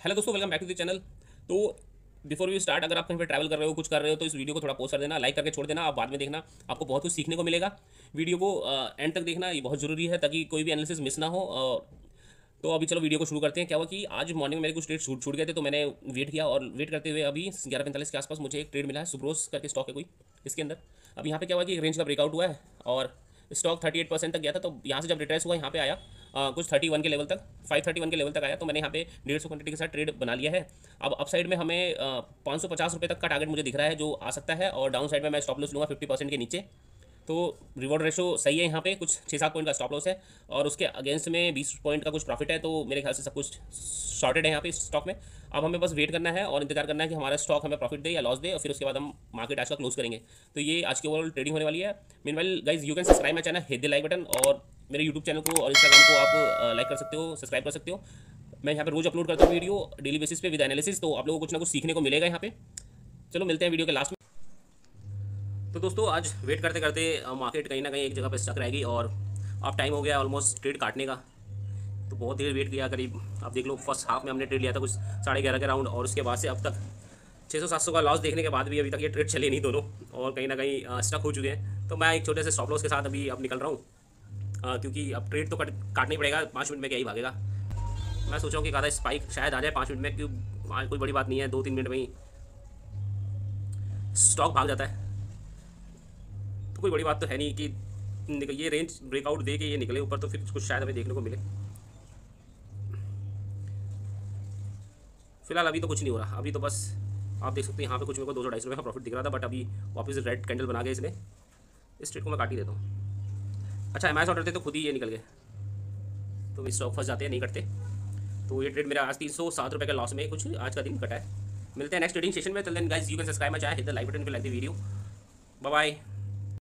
Hello दोस्तों, welcome back to the channel. तो before we start, अगर आप कहीं पे ट्रैवल कर रहे हो, कुछ कर रहे हो, तो इस वीडियो को थोड़ा पॉज कर देना, लाइक करके छोड़ देना। आप बाद में देखना, आपको बहुत कुछ सीखने को मिलेगा। वीडियो को एंड तक देखना, ये बहुत ज़रूरी है ताकि कोई भी एनालिसिस मिस ना हो। तो अभी चलो वीडियो को शुरू करते हैं। क्या हुआ कि आज मॉर्निंग में मेरे कुछ ट्रेड छूट गए थे, तो मैंने वेट किया और वेट करते हुए अभी 11:45 के आसपास मुझे एक ट्रेड मिला है। सुब्रोस करके स्टॉक है कोई, इसके अंदर अब यहाँ पे क्या हुआ कि एक रेंज का ब्रेकआउट हुआ है और स्टॉक 38% तक गया था। तो यहाँ से जब रिट्रेस हुआ यहाँ पे आया कुछ 31 के लेवल तक, 531 के लेवल तक आया। तो मैंने यहाँ पे 150 क्वांटिटी के साथ ट्रेड बना लिया है। अब अप साइड में हमें 550 रुपये तक का टारगेट मुझे दिख रहा है जो आ सकता है, और डाउन साइड में मैं स्टॉप लॉस लूँगा 50% के नीचे। तो रिवॉर्ड रेशो सही है, यहाँ पे कुछ 6-7 पॉइंट का स्टॉप लॉस है और उसके अगेंस्ट में 20 पॉइंट का कुछ प्रॉफिट है। तो मेरे ख्याल से सब कुछ सॉर्टेड है यहाँ पे इस स्टॉक में। अब हमें बस वेट करना है और इंतजार करना है कि हमारा स्टॉक हमें प्रॉफिट दे या लॉस दे, और फिर उसके बाद हम मार्केट आज का क्लोज करेंगे। तो ये आज की ओवरऑल ट्रेडिंग होने वाली है। Meanwhile guys, you can subscribe my channel, hit the like button, और मेरे यूट्यूब चैनल को और इंस्टाग्राम को आप लाइक कर सकते हो, सब्सक्राइब कर सकते हो। मैं यहाँ पे रोज अपलोड करता हूँ वीडियो डेली बेसिस पे विद एनालिसिस, तो आप लोगों को कुछ ना कुछ सीखने को मिलेगा यहाँ पे। चलो मिलते हैं वीडियो के लास्ट में। तो दोस्तों, आज वेट करते करते मार्केट कहीं ना कहीं एक जगह पर स्टक रहेगी और अब टाइम हो गया ऑलमोस्ट ट्रेड काटने का। तो बहुत देर वेट किया, करीब आप देख लो फर्स्ट हाफ में हमने ट्रेड लिया था कुछ 11:30 के राउंड, और उसके बाद से अब तक 600-700 का लॉस देखने के बाद भी अभी तक ये ट्रेड चले नहीं दोनों, और कहीं ना कहीं स्टक हो चुके हैं। तो मैं एक छोटे से स्टॉप लॉस के साथ अभी अब निकल रहा हूँ, क्योंकि अब ट्रेड तो काटना ही पड़ेगा। 5 मिनट में क्या ही भागेगा। मैं सोच रहा हूँ कि आधा स्पाइक शायद आ जाए 5 मिनट में, क्यों कोई बड़ी बात नहीं है, 2-3 मिनट में ही स्टॉक भाग जाता है। तो कोई बड़ी बात तो है नहीं कि ये रेंज ब्रेकआउट दे के ये निकले ऊपर, तो फिर कुछ शायद हमें देखने को मिले। फिलहाल अभी तो कुछ नहीं हो रहा। अभी तो बस आप देख सकते हैं यहाँ पे कुछ मेरे को 200-250 रुपये का प्रॉफिट दिख रहा था, बट अभी वापस रेड कैंडल बना गया इसने। इस ट्रेड को मैं काट ही देता हूँ। अच्छा, एमआईएस ऑर्डर थे तो खुद ही ये निकल गए, तो स्टॉक फंस जाते हैं, नहीं कटते। तो ये ट्रेड मेरा आज 307 रुपये का लॉस में कुछ आज का दिन कटा है। मिलते हैं नेक्स्ट ट्रेडिंग सेशन में। Till then guys, you can subscribe my channel, hit the like button, like the video. Bye bye.